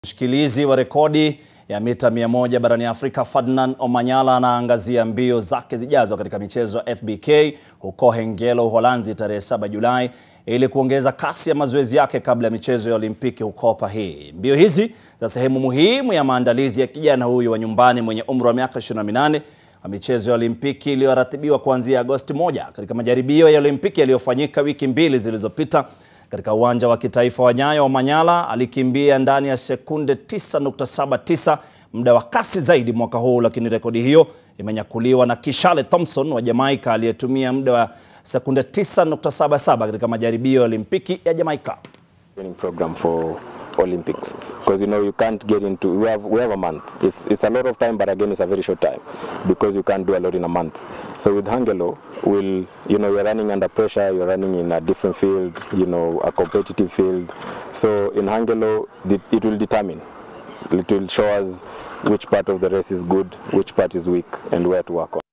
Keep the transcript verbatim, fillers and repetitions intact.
Mshikilizi wa rekodi ya mita mia moja barani Afrika Ferdinand Omanyala anaangazia mbio zake zijazo katika michezo ya F B K huko Hengelo, Uholanzi tarehe saba Julai ili kuongeza kasi ya mazoezi yake kabla ya michezo ya Olimpiki huko Paris. Mbio hizi za sehemu muhimu ya maandalizi ya kijana huyu wa nyumbani mwenye umri wa miaka ishirini na minane wa michezo ya Olimpiki iliyoratibiwa kuanzia Agosti moja katika majaribio ya Olimpiki yaliyofanyika wiki mbili zilizopita. Katika uwanja wa kitaifa wa Nyayo, Omanyala alikimbia ndani ya sekunde tisa nukta saba tisa, muda wa kasi zaidi mwaka huu, lakini rekodi hiyo imenyakuliwa na Kishale Thompson wa Jamaica aliyetumia muda wa sekunde tisa nukta saba saba katika majaribio ya Olimpiki ya Jamaica. Training program for Olympics, because you know you can't get into we have we have a month. It's it's a lot of time, but again it's a very short time because you can't do a lot in a month. So with Hengelo, we'll you know you're running under pressure, you're running in a different field, you know, a competitive field. So in Hengelo, it will determine, it will show us which part of the race is good, which part is weak, and where to work on.